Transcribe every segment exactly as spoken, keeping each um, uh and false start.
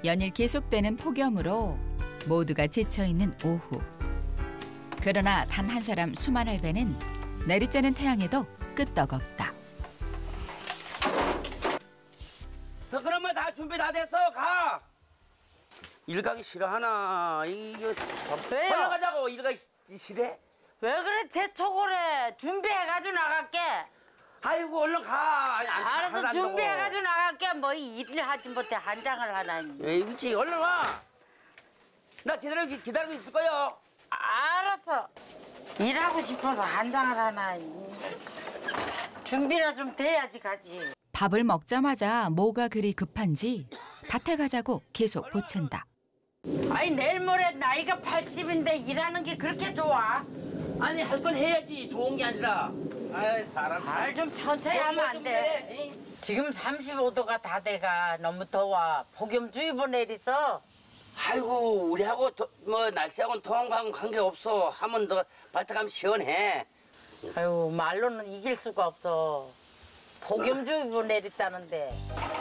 연일 계속되는 폭염으로 모두가 지쳐있는 오후. 그러나 단 한 사람 수만 할배는 내리쬐는 태양에도 끄떡없다. 저 그러면 다 준비 다 됐어. 가. 일 가기 싫어하나? 이거 왜요? 올라가자고. 일 가기 싫어? 왜 그래 재촉을 해? 준비해가지고 나갈게. 아이고 얼른 가. 아니, 안, 알아서 준비해가지고 나갈게. 뭐 일을 하지 못해 한장을 하나니. 에이 그렇지 얼른 와. 나 기다려 기다리고 있을 거야. 알았어. 일하고 싶어서 한장을 하나. 준비나 좀 돼야지 가지. 밥을 먹자마자 뭐가 그리 급한지 밭에 가자고 계속 보챈다. 아니 내일 모레 나이가 팔십인데 일하는 게 그렇게 좋아? 아니 할 건 해야지. 좋은 게 아니라. 아이 사람. 말 좀 천천히 하면 안 돼. 지금 삼십오 도가 다 돼가. 너무 더워. 폭염주의보 내리서. 아이고 우리하고 도, 뭐 날씨하고는 통한 관계 없어. 하면 더 밭에 가면 시원해. 아유 말로는 이길 수가 없어. 폭염주의보 내렸다는데.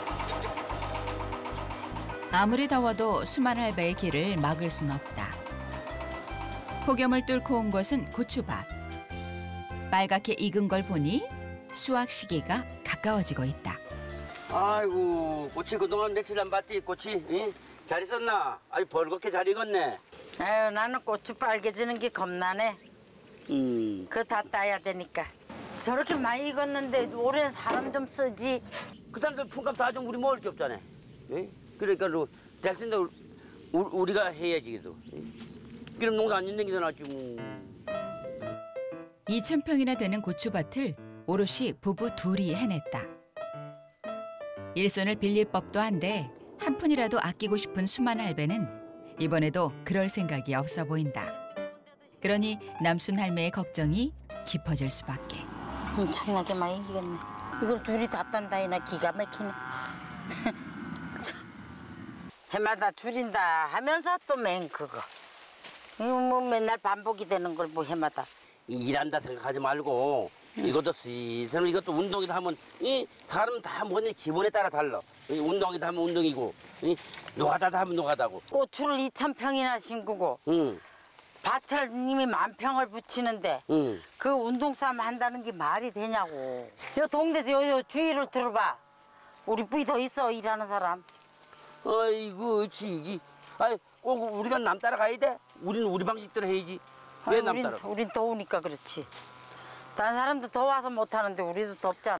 아무리 더워도 수만 할배의 길을 막을 순 없다. 폭염을 뚫고 온 곳은 고추밭. 빨갛게 익은 걸 보니 수확 시기가 가까워지고 있다. 아이고 꽃이 그동안 며칠 안 봤지 꽃이. 응? 잘 있었나? 아이 벌겋게 잘 익었네. 아유 나는 고추 빨개지는 게 겁나네. 음. 그거 다 따야 되니까. 저렇게 많이 익었는데 올해는 사람 좀 쓰지. 그 사람들 품값 다 좀 우리 먹을 게 없잖아. 예? 그러니까 될 텐데 우리가 해야지 그래도. 예? 그럼 농사 안 짓는 게 더 낫지 뭐. 이천 평이나 되는 고추밭을 오롯이 부부 둘이 해냈다. 일손을 빌릴 법도 한데 한 푼이라도 아끼고 싶은 수만 할배는 이번에도 그럴 생각이 없어 보인다. 그러니 남순 할매의 걱정이 깊어질 수밖에. 엄청나게 많이 익었네. 이걸 둘이 다 딴다 이나 기가 막히네. 해마다 줄인다 하면서 또 맨 그거. 이거 뭐 맨날 반복이 되는 걸 뭐 해마다. 일한다 생각하지 말고 응. 이것도 시선 이것도 운동이다 하면 이 사람 다 뭐니 기분에 따라 달라. 이 운동이다 하면 운동이고 이 노가다다 하면 노가다고. 고추를 이천 평이나 심고 응. 밭을 님이 만 평을 붙이는데 응. 그 운동 싸움 한다는 게 말이 되냐고. 요 동네 요, 요 주위를 들어봐. 우리 뿌이 더 있어 일하는 사람. 아이고 지기. 아이 꼭 우리가 남 따라가야 돼? 우리는 우리 방식대로 해야지. 왜 남 따라? 우린 더우니까 그렇지. 다른 사람도 더워서 못하는데 우리도 덥잖아.